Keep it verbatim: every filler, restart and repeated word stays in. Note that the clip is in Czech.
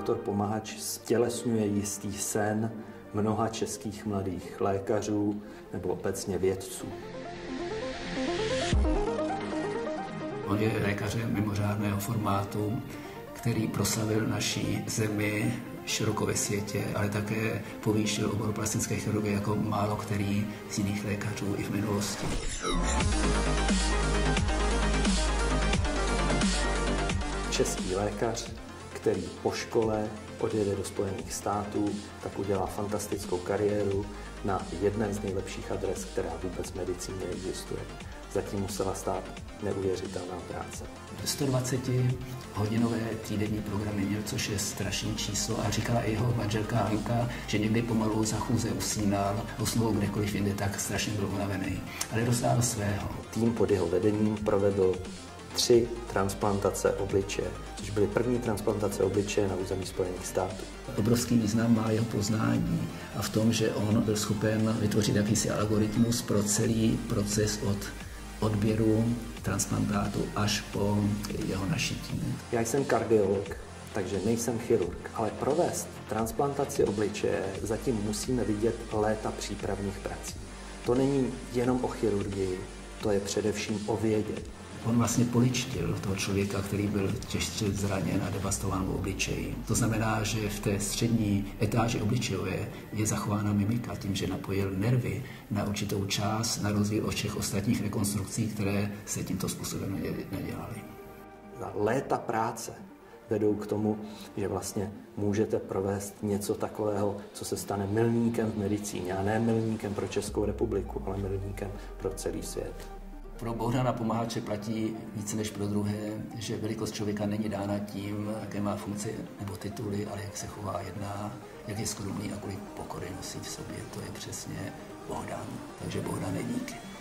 doktor Pomahač stělesňuje jistý sen mnoha českých mladých lékařů nebo obecně vědců. On je lékařem mimořádného formátu, který proslavil naší zemi široko ve světě, ale také povýšil obor plastické chirurgie jako málo který z jiných lékařů i v minulosti. Český lékař, který po škole odjede do Spojených států, tak udělá fantastickou kariéru na jedné z nejlepších adres, která vůbec v medicíně existuje. Zatím musela stát neuvěřitelná práce. sto dvacet hodinové týdenní programy měl, což je strašné číslo, a říkala i jeho manželka Hanka, že někdy pomalu za chůze usínal, usnul kdekoliv jinde, tak strašně byl unavený. Ale dostal svého. Tým pod jeho vedením provedl tři transplantace obličeje, což byly první transplantace obličeje na území Spojených států. Obrovský význam má jeho poznání a v tom, že on byl schopen vytvořit jakýsi algoritmus pro celý proces od odběru transplantátu až po jeho našití. Já jsem kardiolog, takže nejsem chirurg, ale provést transplantaci obličeje zatím musíme vidět léta přípravných prací. To není jenom o chirurgii, to je především o vědě. On vlastně poličtil toho člověka, který byl těžce zraněn a devastován v obličeji. To znamená, že v té střední etáži obličejové je zachována mimika tím, že napojil nervy na určitou část, na rozdíl od všech ostatních rekonstrukcí, které se tímto způsobem nedělaly. Za léta práce vedou k tomu, že vlastně můžete provést něco takového, co se stane milníkem v medicíně. A ne milníkem pro Českou republiku, ale milníkem pro celý svět. Pro Bohdana Pomahače platí více než pro druhé, že velikost člověka není dána tím, jaké má funkce nebo tituly, ale jak se chová, jedná, jak je skromný a kolik pokory nosí v sobě. To je přesně Bohdan. Takže Bohdane, díky.